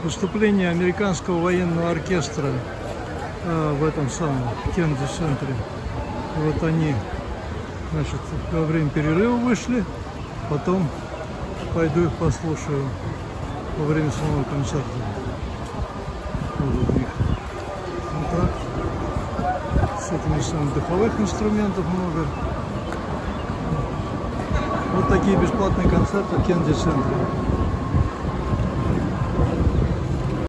выступление американского военного оркестра в этом самом Кеннеди-центре. Вот они, значит, во время перерыва вышли, потом пойду их послушаю во время самого концерта. Вот у них контракт. С этими самыми духовых инструментов много. Вот такие бесплатные концерты в Кеннеди-центре.